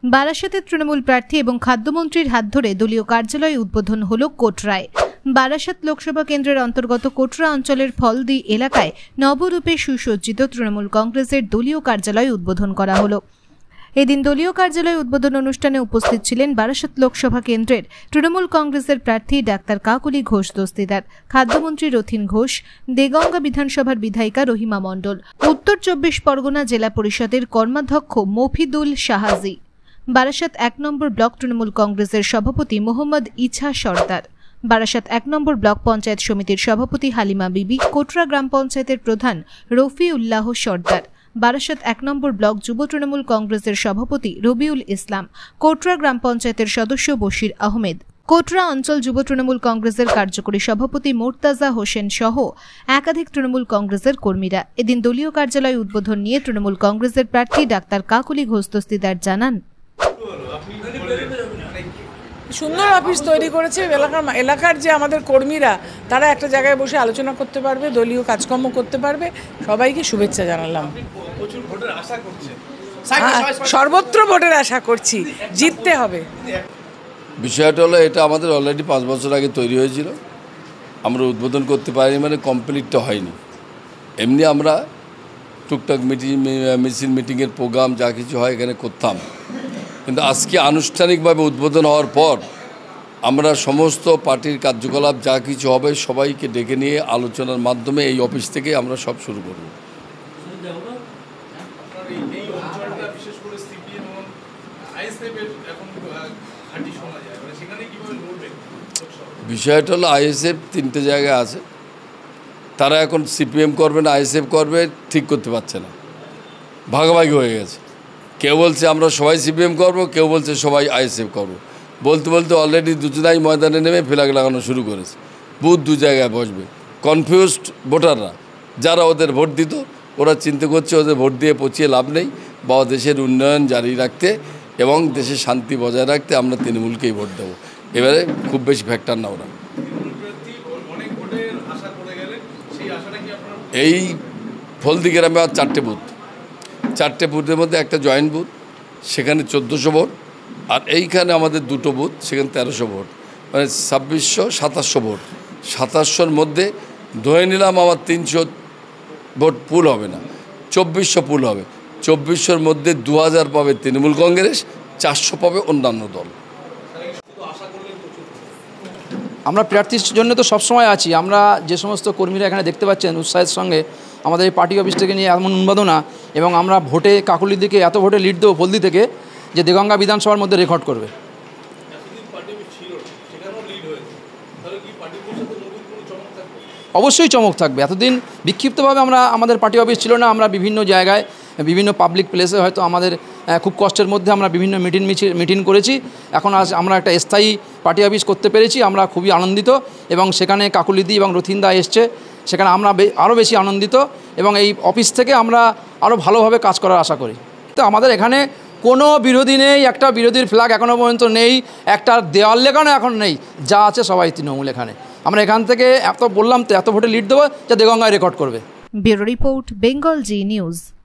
বারাসাতে তৃণমূল প্রার্থী এবং খাদ্যমন্ত্রীর হাত ধরে দলীয় কার্যালয় উদ্বোধন হল কোটরায়। বারাসাত লোকসভা কেন্দ্রের অন্তর্গত কোটরা অঞ্চলের ফলদি এলাকায় নবরূপে সুসজ্জিত তৃণমূল কংগ্রেসের দলীয় কার্যালয় উদ্বোধন করা হল। এদিন দলীয় কার্যালয় উদ্বোধন অনুষ্ঠানে উপস্থিত ছিলেন বারাসাত লোকসভা কেন্দ্রের তৃণমূল কংগ্রেসের প্রার্থী ডাক্তার কাকলি ঘোষ দস্তিদার, খাদ্যমন্ত্রী রথীন ঘোষ, দেগঙ্গা বিধানসভার বিধায়িকা রহিমা মণ্ডল, উত্তর 24 পরগনা জেলা পরিষদের কর্মাধ্যক্ষ মফিদুল শাহাজি, বারাসাত 1 নম্বর ব্লক তৃণমূল কংগ্রেসের সভাপতি মোহাম্মদ ইছা সর্দার, বারাসাত 1 নম্বর ব্লক পঞ্চায়েত সমিতির সভাপতি হালিমা বিবি, কোটরা গ্রাম পঞ্চায়েতের প্রধান রফি উল্লাহ সর্দার, বারাসাত 1 নম্বর ব্লক যুব তৃণমূল কংগ্রেসের সভাপতি রবিউল ইসলাম, কোটরা গ্রাম পঞ্চায়েতের সদস্য বশির আহমেদ, কোটরা অঞ্চল যুব তৃণমূল কংগ্রেসের কার্যকরী সভাপতি মোর্তাজা হোসেন সহ একাধিক তৃণমূল কংগ্রেসের কর্মীরা। এদিন দলীয় কার্যালয় উদ্বোধন নিয়ে তৃণমূল কংগ্রেসের প্রার্থী ডাক্তার কাকলি ঘোষ দস্তিদার জানান, সুন্দর অফিস তৈরি করেছে। এলাকার যে আমাদের কর্মীরা তারা একটা জায়গায় বসে আলোচনা করতে পারবে, দলীয় কাজকর্ম করতে পারবে। সবাইকে শুভেচ্ছা জানালাম। সর্বত্র ভোটের আশা করছি, জিততে হবে। বিষয়টা হলো এটা আমাদের অলরেডি 5 বছর আগে তৈরি হয়েছিল, আমরা উদ্বোধন করতে পারিনি, মানে কমপ্লিটটা হয়নি। এমনি আমরা টুকটাক মিছিল মিটিংয়ের প্রোগ্রাম যা কিছু হয় এখানে করতাম, কিন্তু আজকে আনুষ্ঠানিকভাবে উদ্বোধন হওয়ার পর আমরা সমস্ত পার্টির কার্যকলাপ যা কিছু হবে সবাইকে ডেকে নিয়ে আলোচনার মাধ্যমে এই অফিস থেকে আমরা সব শুরু করব। বিষয়টা হলো আইএসএফ 3টে জায়গায় আছে, তারা এখন সিপিএম করবে না আইএসএফ করবে ঠিক করতে পারছে না, ভাগাভাগি হয়ে গেছে। কেউ বলছে আমরা সবাই সিপিএম করব, কেউ বলছে সবাই আইএসএফ করব। বলতে বলতে অলরেডি দুজনাই ময়দানে নেমে ফ্ল্যাগ লাগানো শুরু করেছে। বুথ 2 জায়গায় বসবে। কনফিউজড ভোটাররা যারা ওদের ভোট দিত ওরা চিন্তা করছে ওদের ভোট দিয়ে পচিয়ে লাভ নেই, বা দেশের উন্নয়ন জারি রাখতে এবং দেশের শান্তি বজায় রাখতে আমরা তৃণমূলকেই ভোট দেবো। এবারে খুব বেশি ফ্যাক্টর না ওরা। এই ফলদি গ্রামে আর 4টে বুথ, 4টে বুথের মধ্যে একটা জয়েন্ট বুথ, সেখানে 1400 ভোট, আর এইখানে আমাদের 2টো বুথ, সেখানে 1300 ভোট, মানে 2600-2700 ভোট। 2700-র মধ্যে ধরে নিলাম আমার 300 ভোট পুল হবে না, 2400 পুল হবে। 2400-র মধ্যে 2000 পাবে তৃণমূল কংগ্রেস, 400 পাবে অন্যান্য দল। আমরা প্রার্থীর জন্য তো সবসময় আছি। আমরা যে সমস্ত কর্মীরা এখানে দেখতে পাচ্ছেন উৎসাহের সঙ্গে আমাদের এই পার্টি অফিস থেকে নিয়ে এমন উন্মাদনা, এবং আমরা ভোটে কাকুলির দিকে এত ভোটে লিড দেবো ফলদি থেকে যে দেগঙ্গা বিধানসভার মধ্যে রেকর্ড করবে। অবশ্যই চমক থাকবে। এতদিন বিক্ষিপ্তভাবে আমাদের পার্টি অফিস ছিল না, আমরা বিভিন্ন জায়গায় বিভিন্ন পাবলিক প্লেসে হয়তো আমাদের খুব কষ্টের মধ্যে আমরা বিভিন্ন মিটিং করেছি। এখন আজ আমরা একটা স্থায়ী পার্টি অফিস করতে পেরেছি, আমরা খুবই আনন্দিত, এবং সেখানে কাকুলিদি এবং রথিনদা এসছে, সেখানে আমরা আরও বেশি আনন্দিত, এবং এই অফিস থেকে আমরা আরও ভালোভাবে কাজ করার আশা করি। তো আমাদের এখানে কোনো বিরোধী নেই, একটা বিরোধীর ফ্ল্যাগ এখনও পর্যন্ত নেই, একটা দেওয়াল লেখানো এখন নেই, যা আছে সবাই তৃণমূল। এখানে আমরা এখান থেকে এত বললাম তো এত ভোটে লিড দেবো যা দেগঙ্গায় রেকর্ড করবে। Bureau report, Bengal Zee news.